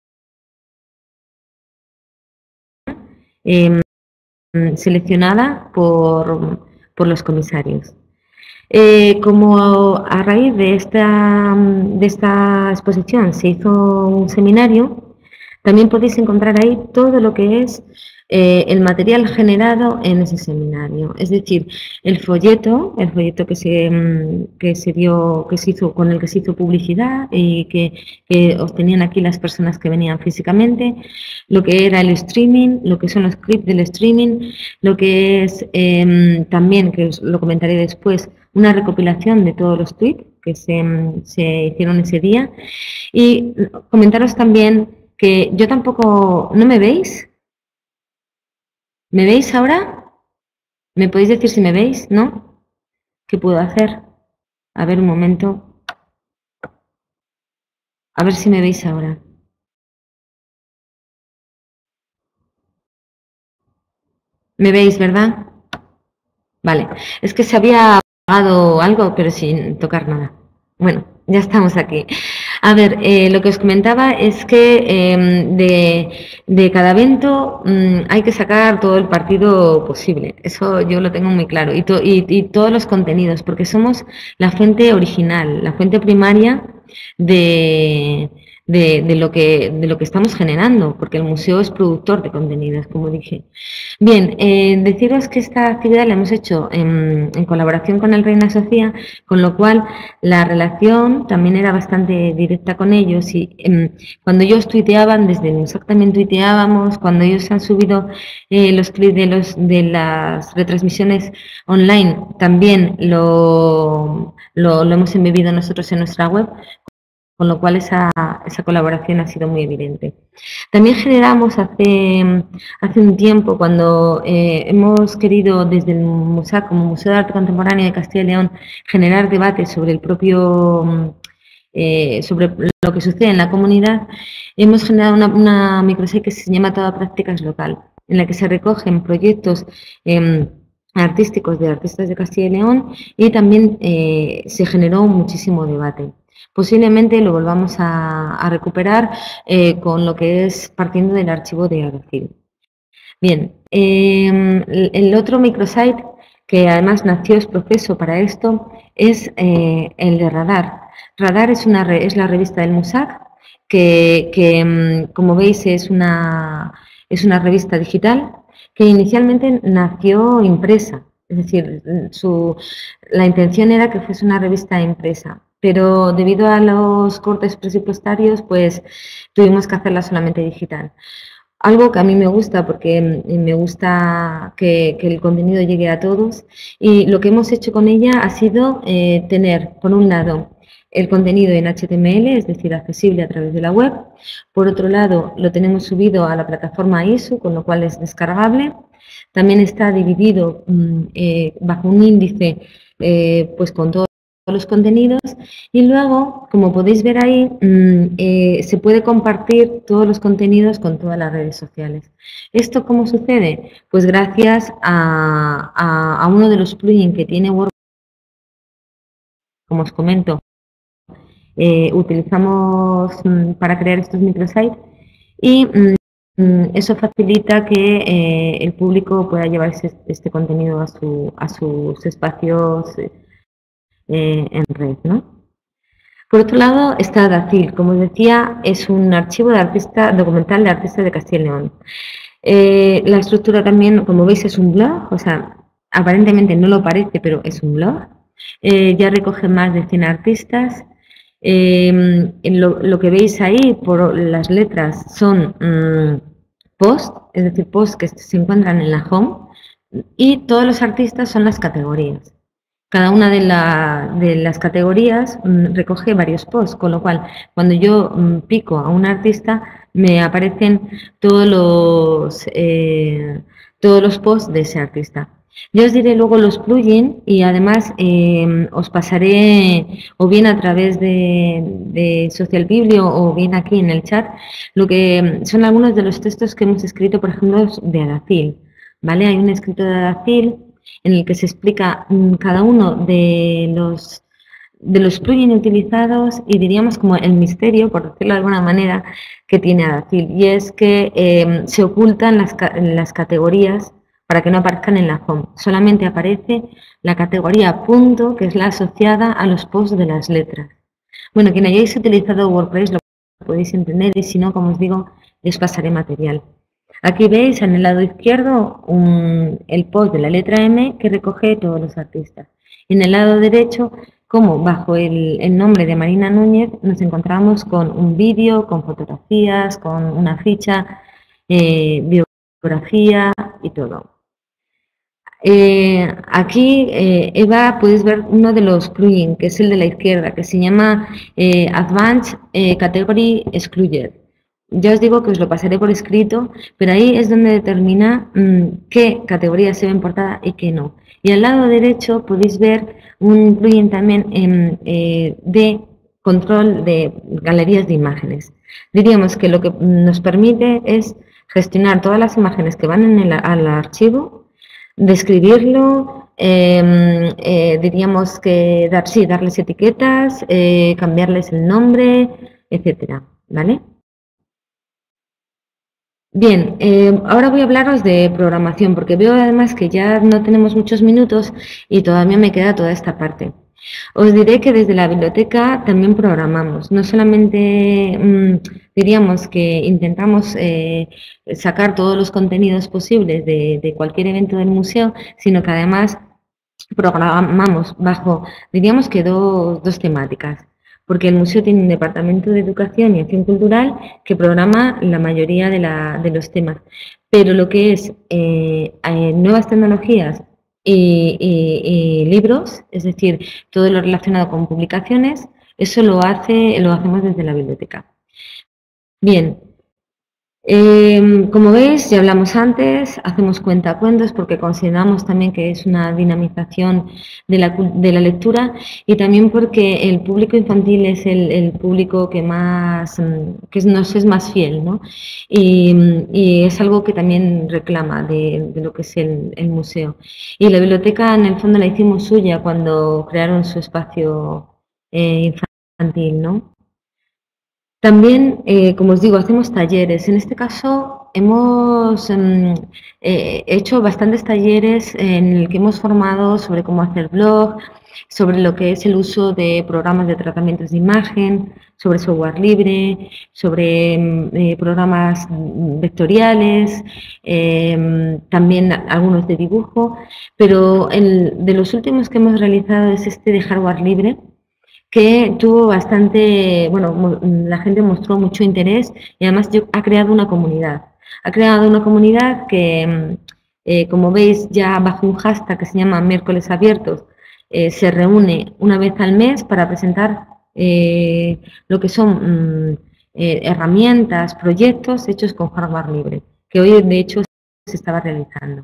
eh, seleccionada por, por los comisarios. Eh, como a raíz de esta, de esta exposición se hizo un seminario, también podéis encontrar ahí todo lo que es eh, el material generado en ese seminario. Es decir, el folleto, el folleto que se, que se dio, que se hizo, con el que se hizo publicidad y que, que obtenían aquí las personas que venían físicamente, lo que era el streaming, lo que son los clips del streaming, lo que es eh, también, que os lo comentaré después, una recopilación de todos los tweets que se, se hicieron ese día. Y comentaros también que yo tampoco, ¿no me veis? ¿Me veis ahora? ¿Me podéis decir si me veis? ¿No? ¿Qué puedo hacer? A ver, un momento. A ver si me veis ahora. ¿Me veis, verdad? Vale. Es que se había apagado algo, pero sin tocar nada. Bueno, ya estamos aquí. A ver, eh, lo que os comentaba es que eh, de, de cada evento mmm, hay que sacar todo el partido posible. Eso yo lo tengo muy claro. Y, to, y, y todos los contenidos, porque somos la fuente original, la fuente primaria de, de, de, lo que, de lo que estamos generando, porque el museo es productor de contenidos, como dije. Bien, eh, deciros que esta actividad la hemos hecho en, en colaboración con el Reina Sofía, con lo cual la relación también era bastante directa con ellos y eh, cuando ellos tuiteaban, desde el Musac también tuiteábamos, cuando ellos han subido eh, los clips de, los, de las retransmisiones online, también lo, lo, lo hemos embebido nosotros en nuestra web, con lo cual esa, esa colaboración ha sido muy evidente. También generamos hace, hace un tiempo, cuando eh, hemos querido desde el Musac, como Museo de Arte Contemporáneo de Castilla y León, generar debates sobre el propio, eh, sobre lo que sucede en la comunidad, hemos generado una, una microsite que se llama Toda Prácticas Local, en la que se recogen proyectos eh, artísticos de artistas de Castilla y León y también eh, se generó muchísimo debate. Posiblemente lo volvamos a, a recuperar eh, con lo que es partiendo del archivo de Arcil. Bien, eh, el otro microsite que además nació es proceso para esto es eh, el de Radar. Radar es, una, es la revista del Musac que, que como veis es una, es una revista digital que inicialmente nació impresa, es decir, su, la intención era que fuese una revista impresa, pero debido a los cortes presupuestarios, pues tuvimos que hacerla solamente digital. Algo que a mí me gusta, porque me gusta que, que el contenido llegue a todos, y lo que hemos hecho con ella ha sido eh, tener, por un lado, el contenido en H T M L, es decir, accesible a través de la web. Por otro lado, lo tenemos subido a la plataforma I S O, con lo cual es descargable. También está dividido eh, bajo un índice eh, pues con todos los contenidos, y luego, como podéis ver ahí, eh, se puede compartir todos los contenidos con todas las redes sociales. ¿Esto cómo sucede? Pues gracias a, a, a uno de los plugins que tiene WordPress, como os comento, eh, utilizamos mm, para crear estos microsites, y mm, eso facilita que eh, el público pueda llevar este, este contenido a, su, a sus espacios eh, en red, ¿no? Por otro lado está Dacil, como os decía, es un archivo de artista, documental de artistas de Castilla y León. Eh, la estructura también, como veis, es un blog, o sea, aparentemente no lo parece, pero es un blog. Eh, ya recoge más de cien artistas. Eh, lo, lo que veis ahí por las letras son mmm, posts, es decir, posts que se encuentran en la home, y todos los artistas son las categorías. Cada una de, la, de las categorías mmm, recoge varios posts, con lo cual cuando yo mmm, pico a un artista me aparecen todos los, eh, todos los posts de ese artista. Yo os diré luego los plugins, y además eh, os pasaré o bien a través de, de Social Biblio o bien aquí en el chat lo que son algunos de los textos que hemos escrito, por ejemplo, de Adacil, ¿vale? Hay un escrito de Adacil en el que se explica cada uno de los, de los plugins utilizados, y diríamos como el misterio, por decirlo de alguna manera, que tiene Adacil, y es que eh, se ocultan las, las categorías para que no aparezcan en la home. Solamente aparece la categoría punto, que es la asociada a los posts de las letras. Bueno, quien hayáis utilizado WordPress lo podéis entender, y si no, como os digo, les pasaré material. Aquí veis en el lado izquierdo un, el post de la letra M que recoge todos los artistas. Y en el lado derecho, como bajo el, el nombre de Marina Núñez, nos encontramos con un vídeo, con fotografías, con una ficha, eh, biografía y todo. Eh, aquí, eh, Eva, puedes ver uno de los plugins, que es el de la izquierda, que se llama eh, Advanced eh, Category Excluder. Ya os digo que os lo pasaré por escrito, pero ahí es donde determina mmm, qué categoría se ve importada y qué no. Y al lado derecho podéis ver un plugin también en, eh, de control de galerías de imágenes. Diríamos que lo que nos permite es gestionar todas las imágenes que van en el al archivo, describirlo, eh, eh, diríamos que dar, sí, darles etiquetas, eh, cambiarles el nombre, etcétera, ¿vale? Bien, eh, ahora voy a hablaros de programación, porque veo además que ya no tenemos muchos minutos y todavía me queda toda esta parte. Os diré que desde la biblioteca también programamos, no solamente mmm, diríamos que intentamos eh, sacar todos los contenidos posibles de, de cualquier evento del museo, sino que además programamos bajo, diríamos que dos, dos temáticas. Porque el museo tiene un departamento de educación y acción cultural que programa la mayoría de, la, de los temas. Pero lo que es eh, eh, nuevas tecnologías y, y, y libros, es decir, todo lo relacionado con publicaciones, eso lo, hace, lo hacemos desde la biblioteca. Bien. Eh, como veis, ya hablamos antes, hacemos cuentacuentos porque consideramos también que es una dinamización de la, de la lectura, y también porque el público infantil es el, el público que más que nos es más fiel, ¿no? Y, y es algo que también reclama de, de lo que es el, el museo. Y la biblioteca en el fondo la hicimos suya cuando crearon su espacio eh, infantil, ¿no? También, eh, como os digo, hacemos talleres. En este caso hemos eh, hecho bastantes talleres en el que hemos formado sobre cómo hacer blog, sobre lo que es el uso de programas de tratamientos de imagen, sobre software libre, sobre eh, programas vectoriales, eh, también algunos de dibujo, pero el, de los últimos que hemos realizado es este de hardware libre, que tuvo bastante, bueno, la gente mostró mucho interés y además ha creado una comunidad. Ha creado una comunidad que, eh, como veis, ya bajo un hashtag que se llama Miércoles Abiertos, eh, se reúne una vez al mes para presentar eh, lo que son mm, eh, herramientas, proyectos hechos con hardware libre, que hoy de hecho se estaba realizando.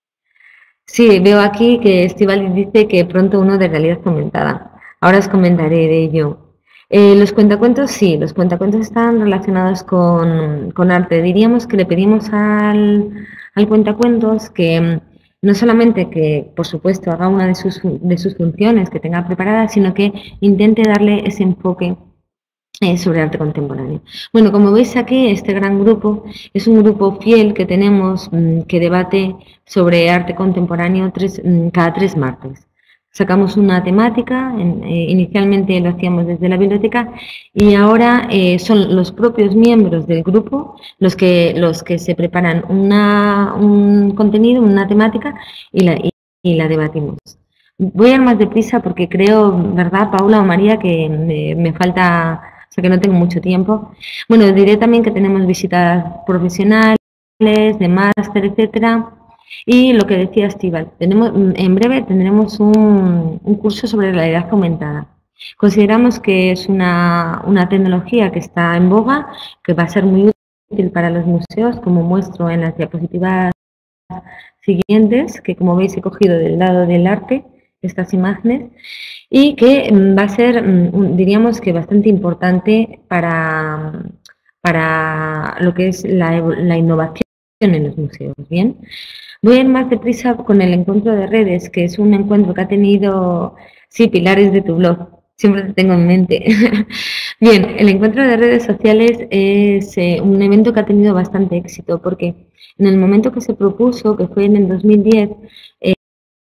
Sí, veo aquí que Estíbaliz dice que pronto uno de realidad aumentada. Ahora os comentaré de ello. Eh, los cuentacuentos, sí, los cuentacuentos están relacionados con, con arte. Diríamos que le pedimos al, al cuentacuentos que no solamente que, por supuesto, haga una de sus, de sus funciones que tenga preparada, sino que intente darle ese enfoque eh, sobre arte contemporáneo. Bueno, como veis aquí, este gran grupo es un grupo fiel que tenemos mmm, que debate sobre arte contemporáneo tres, mmm, cada tres martes. Sacamos una temática, en, eh, inicialmente lo hacíamos desde la biblioteca y ahora eh, son los propios miembros del grupo los que, los que se preparan una, un contenido, una temática y la, y, y la debatimos. Voy a ir más deprisa porque creo, ¿verdad, Paula o María, que me, me falta, o sea que no tengo mucho tiempo? Bueno, diré también que tenemos visitas profesionales, de máster, etcétera. Y lo que decía Estíbaliz, tenemos, en breve tendremos un, un curso sobre realidad aumentada. Consideramos que es una, una tecnología que está en boga, que va a ser muy útil para los museos, como muestro en las diapositivas siguientes, que como veis he cogido del lado del arte estas imágenes, y que va a ser, diríamos que bastante importante para, para lo que es la, la innovación en los museos. Bien. Voy a ir más deprisa con el encuentro de redes, que es un encuentro que ha tenido, sí, pilares de tu blog, siempre te tengo en mente. Bien, el encuentro de redes sociales es eh, un evento que ha tenido bastante éxito, porque en el momento que se propuso, que fue en el dos mil diez, eh,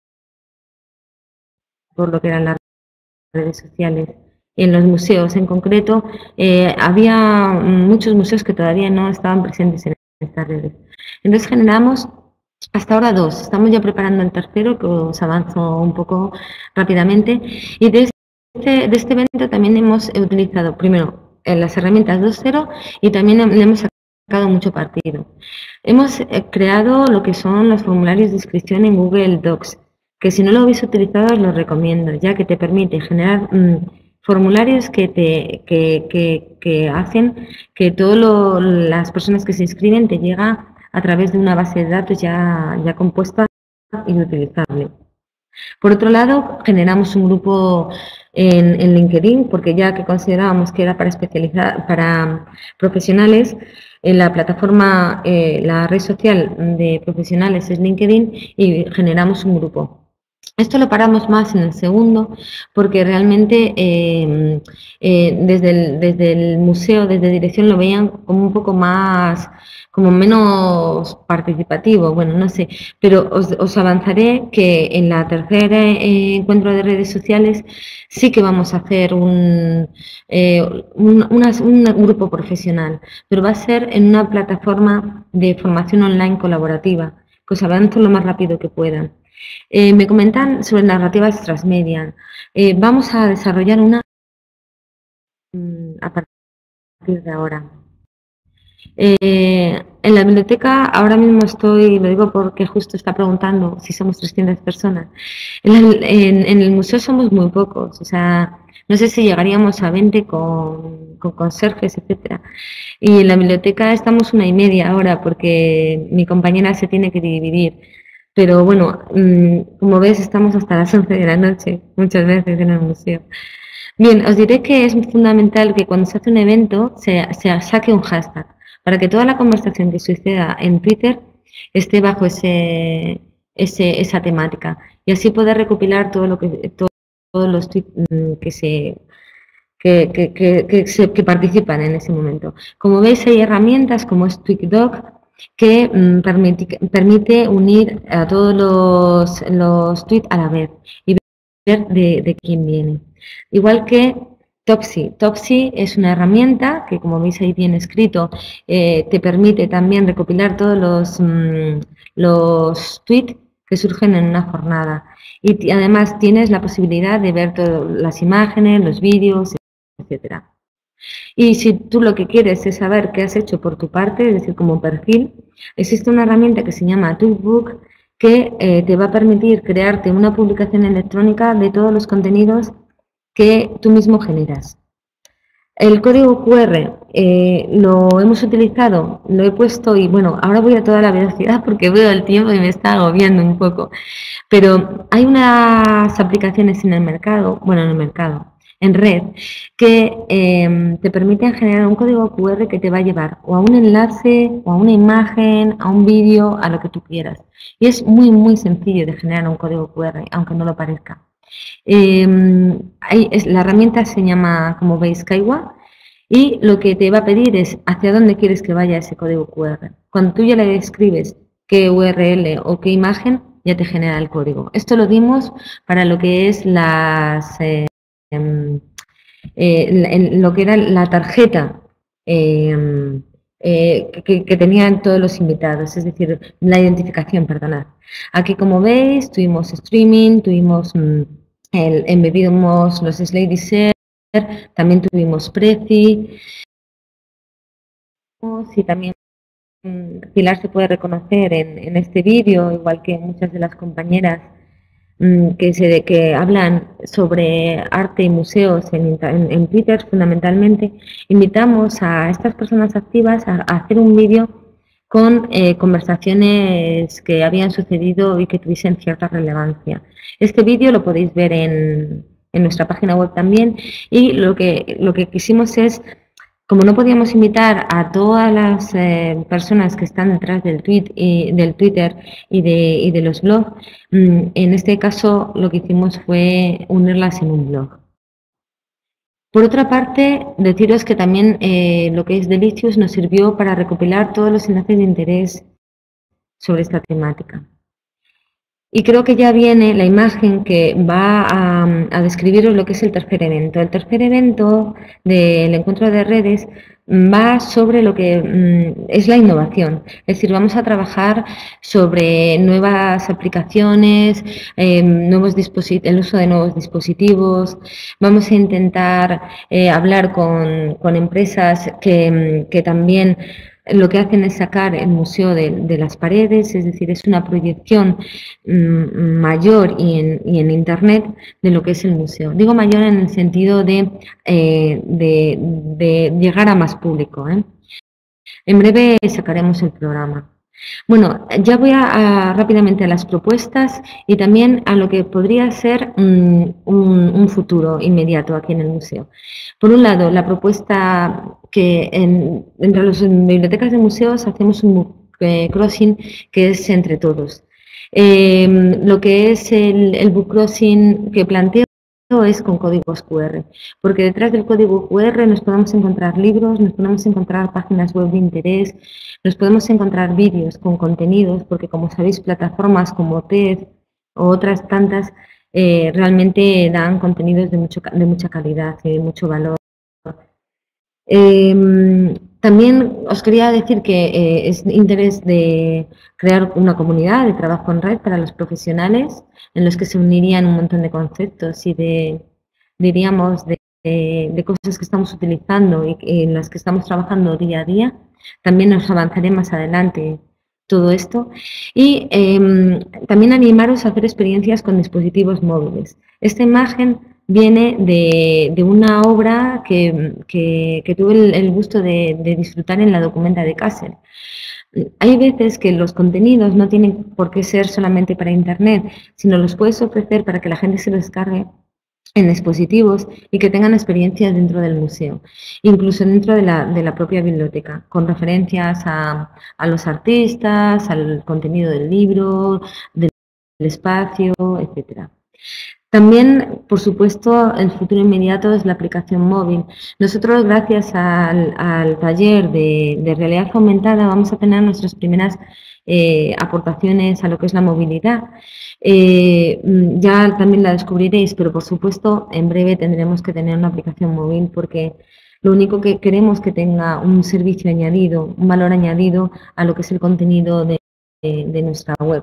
por lo que eran las redes sociales, en los museos en concreto, eh, había muchos museos que todavía no estaban presentes en estas redes. Entonces generamos hasta ahora dos, estamos ya preparando el tercero, que os avanzo un poco rápidamente. Y de este, de este evento también hemos utilizado, primero, las herramientas dos punto cero y también le hemos sacado mucho partido. Hemos creado lo que son los formularios de inscripción en Google Docs, que si no lo habéis utilizado os lo recomiendo, ya que te permite generar mmm, formularios que, te, que, que, que hacen que todas las personas que se inscriben te lleguen a través de una base de datos ya, ya compuesta y utilizable. Por otro lado, generamos un grupo en, en LinkedIn, porque ya que considerábamos que era para especializar, para profesionales, en la plataforma, eh, la red social de profesionales es LinkedIn y generamos un grupo. Esto lo paramos más en el segundo porque realmente eh, eh, desde, el, desde el museo, desde dirección lo veían como un poco más, como menos participativo, bueno, no sé, pero os, os avanzaré que en la tercera eh, encuentro de redes sociales sí que vamos a hacer un, eh, un, una, un grupo profesional, pero va a ser en una plataforma de formación online colaborativa, que os avanzo lo más rápido que puedan. Eh, me comentan sobre narrativas transmedia. Eh, vamos a desarrollar una a partir de ahora. Eh, en la biblioteca ahora mismo estoy, lo digo porque justo está preguntando si somos trescientas personas. En el, en, en el museo somos muy pocos, o sea, no sé si llegaríamos a veinte con, con conserjes, etcétera. Y en la biblioteca estamos una y media ahora porque mi compañera se tiene que dividir. Pero bueno, como ves, estamos hasta las once de la noche, muchas veces en el museo. Bien, os diré que es fundamental que cuando se hace un evento se, se saque un hashtag, para que toda la conversación que suceda en Twitter esté bajo ese, ese, esa temática. Y así poder recopilar todo lo que, todo, todos los tweets que se... Que, que, que, que, se, que participan en ese momento. Como veis, hay herramientas como es TweetDoc, que mm, permite, permite unir a todos los, los tweets a la vez y de, de quién viene. Igual que Topsy. Topsy es una herramienta que, como veis ahí bien escrito, eh, te permite también recopilar todos los, mmm, los tweets que surgen en una jornada. Y además tienes la posibilidad de ver todas las imágenes, los vídeos, etcétera. Y si tú lo que quieres es saber qué has hecho por tu parte, es decir, como perfil, existe una herramienta que se llama Tweetbook que eh, te va a permitir crearte una publicación electrónica de todos los contenidos que tú mismo generas. El código cu erre eh, lo hemos utilizado, lo he puesto y bueno, ahora voy a toda la velocidad porque veo el tiempo y me está agobiando un poco. Pero hay unas aplicaciones en el mercado, bueno, en el mercado, en red, que eh, te permiten generar un código cu erre que te va a llevar o a un enlace, o a una imagen, a un vídeo, a lo que tú quieras. Y es muy, muy sencillo de generar un código cu erre, aunque no lo parezca. Eh, hay, es, la herramienta se llama, como veis, Kaiwa, y lo que te va a pedir es hacia dónde quieres que vaya ese código cu erre. Cuando tú ya le escribes qué u erre ele o qué imagen, ya te genera el código. Esto lo dimos para lo que es las, eh, eh, lo que era la tarjeta eh, eh, que, que tenían todos los invitados, es decir, la identificación, perdonad. Aquí, como veis, tuvimos streaming, tuvimos mm, el, embebimos los slide share, también tuvimos Prezi, y también Pilar se puede reconocer en, en este vídeo, igual que muchas de las compañeras mmm, que, se, que hablan sobre arte y museos en, en, en Twitter fundamentalmente. Invitamos a estas personas activas a, a hacer un vídeo con eh, conversaciones que habían sucedido y que tuviesen cierta relevancia. Este vídeo lo podéis ver en, en nuestra página web también, y lo que, lo que quisimos es, como no podíamos invitar a todas las eh, personas que están detrás del, tweet y, del Twitter y de, y de los blogs, mmm, en este caso lo que hicimos fue unirlas en un blog. Por otra parte, deciros que también eh, lo que es Delicious nos sirvió para recopilar todos los enlaces de interés sobre esta temática. Y creo que ya viene la imagen que va a, a describiros lo que es el tercer evento. El tercer evento del encuentro de redes va sobre lo que mm, es la innovación. Es decir, vamos a trabajar sobre nuevas aplicaciones, eh, nuevos el uso de nuevos dispositivos. Vamos a intentar eh, hablar con, con empresas que, que también lo que hacen es sacar el museo de, de las paredes, es decir, es una proyección mmm, mayor y en, y en Internet de lo que es el museo. Digo mayor en el sentido de, eh, de, de llegar a más público, ¿eh? En breve sacaremos el programa. Bueno, ya voy a, a, rápidamente a las propuestas y también a lo que podría ser un, un, un futuro inmediato aquí en el museo. Por un lado, la propuesta que en, entre las bibliotecas de museos hacemos un book eh, crossing que es entre todos. Eh, lo que es el, el book crossing que planteo es con códigos cu erre, porque detrás del código cu erre nos podemos encontrar libros, nos podemos encontrar páginas web de interés, nos podemos encontrar vídeos con contenidos, porque como sabéis, plataformas como TED o otras tantas eh, realmente dan contenidos de, mucho, de mucha calidad y de mucho valor. Eh, también os quería decir que eh, es de interés de crear una comunidad de trabajo en red para los profesionales, en los que se unirían un montón de conceptos y de, diríamos, de, de, de cosas que estamos utilizando y en las que estamos trabajando día a día. También os avanzaré más adelante todo esto. Y eh, también animaros a hacer experiencias con dispositivos móviles. Esta imagen viene de, de una obra que, que, que tuve el, el gusto de, de disfrutar en la Documenta de Kassel. Hay veces que los contenidos no tienen por qué ser solamente para Internet, sino los puedes ofrecer para que la gente se los descargue en dispositivos y que tengan experiencias dentro del museo, incluso dentro de la, de la propia biblioteca, con referencias a, a los artistas, al contenido del libro, del espacio, etcétera. También, por supuesto, el futuro inmediato es la aplicación móvil. Nosotros, gracias al, al taller de, de realidad aumentada, vamos a tener nuestras primeras eh, aportaciones a lo que es la movilidad. Eh, ya también la descubriréis, pero por supuesto en breve tendremos que tener una aplicación móvil porque lo único que queremos que tenga un servicio añadido, un valor añadido a lo que es el contenido de, de, de nuestra web.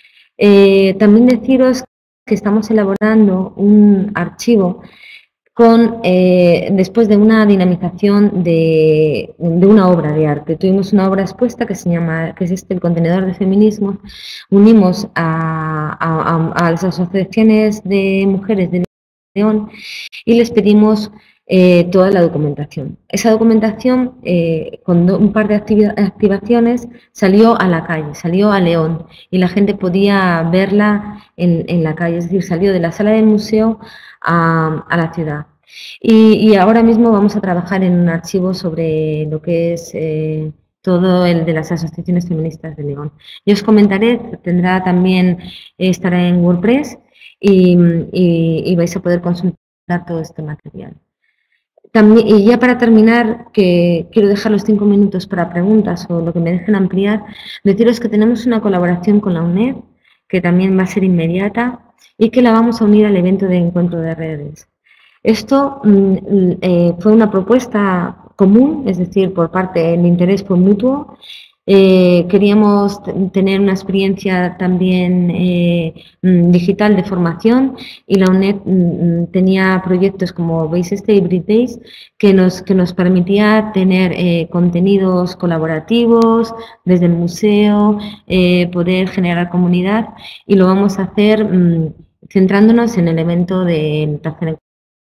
Eh, también deciros que estamos elaborando un archivo con, eh, después de una dinamización de, de una obra de arte. Tuvimos una obra expuesta que se llama, que es este, el contenedor de feminismo. Unimos a, a, a las asociaciones de mujeres de León y les pedimos eh, toda la documentación. Esa documentación, eh, con do, un par de activaciones, salió a la calle, salió a León y la gente podía verla en, en la calle, es decir, salió de la sala del museo a, a la ciudad. Y, y ahora mismo vamos a trabajar en un archivo sobre lo que es eh, todo el de las asociaciones feministas de León. Yo os comentaré, tendrá también, eh, estará en WordPress y, y, y vais a poder consultar todo este material. También, y ya para terminar, que quiero dejar los cinco minutos para preguntas o lo que me dejen ampliar, deciros que tenemos una colaboración con la UNED, que también va a ser inmediata y que la vamos a unir al evento de encuentro de redes. Esto mm, eh, fue una propuesta común, es decir, por parte, el interés fue mutuo. Eh, queríamos tener una experiencia también eh, digital de formación y la UNED mm, tenía proyectos como veis este Hybrid Days que nos, que nos permitía tener eh, contenidos colaborativos desde el museo, eh, poder generar comunidad y lo vamos a hacer mm, centrándonos en el evento del tercer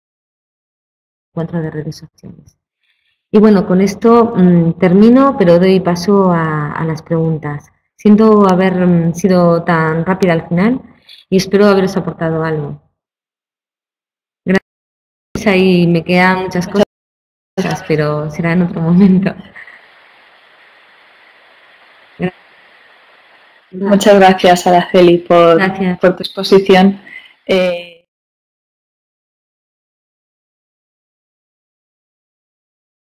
encuentro de redes sociales. Y bueno, con esto mmm, termino, pero doy paso a, a las preguntas. Siento haber mmm, sido tan rápida al final y espero haberos aportado algo. Gracias y me quedan muchas cosas, pero será en otro momento. Gracias. Muchas gracias, Araceli, por, gracias. por tu exposición. Eh,